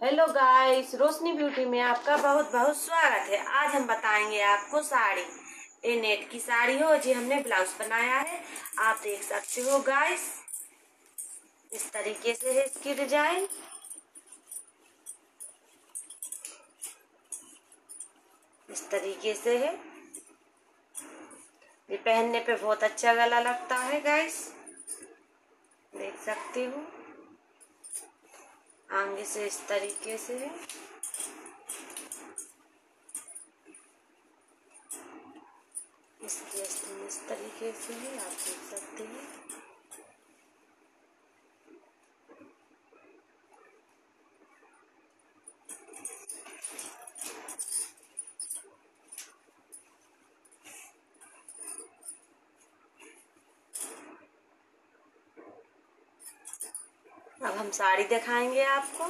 Hello guys, रोशनी beauty में आपका बहुत बहुत स्वागत है। आज हम बताएंगे आपको साड़ी। ये नेट की साड़ी हो जी, हमने ब्लाउज बनाया है। आप देख सकते हो गाइस, इस तरीके से है इसकी डिजाइन। इस तरीके से है। ये पहनने पे बहुत अच्छा गला लगता है गाइस, देख सकते हो। आगे से इस तरीके से है। इसकी आस्तीन इस तरीके से है, आप देख सकते हैं। अब हम साड़ी दिखाएंगे आपको।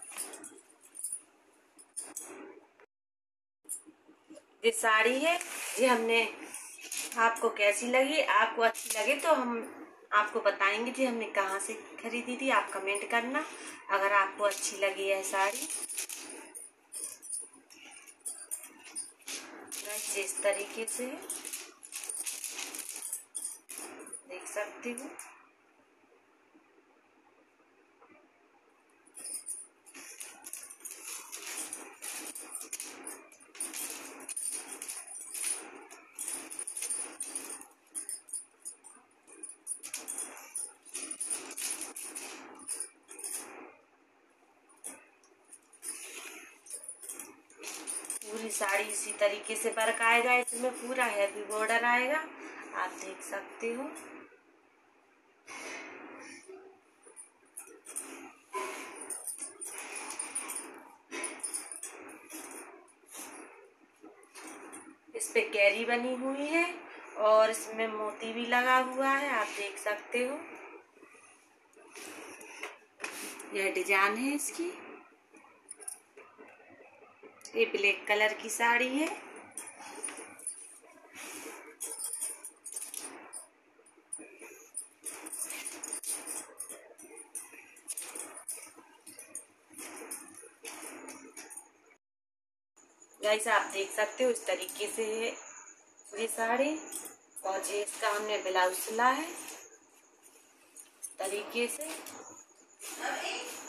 ये साड़ी है, ये हमने आपको कैसी लगी, आपको अच्छी लगे तो हम आपको बताएंगे जी हमने कहाँ से खरीदी थी। आप कमेंट करना अगर आपको अच्छी लगी है साड़ी। इस तरीके से देख सकती हूँ। पूरी साड़ी इसी तरीके से वर्क आएगा, इसमें पूरा हैवी बॉर्डर आएगा, आप देख सकते हो। इस पे कैरी बनी हुई है और इसमें मोती भी लगा हुआ है, आप देख सकते हो। यह डिजाइन है इसकी। ये ब्लैक कलर की साड़ी है। गाइस आप देख सकते हो, इस तरीके से है ये साड़ी। और ये इसका हमने ब्लाउज सिला है इस तरीके से।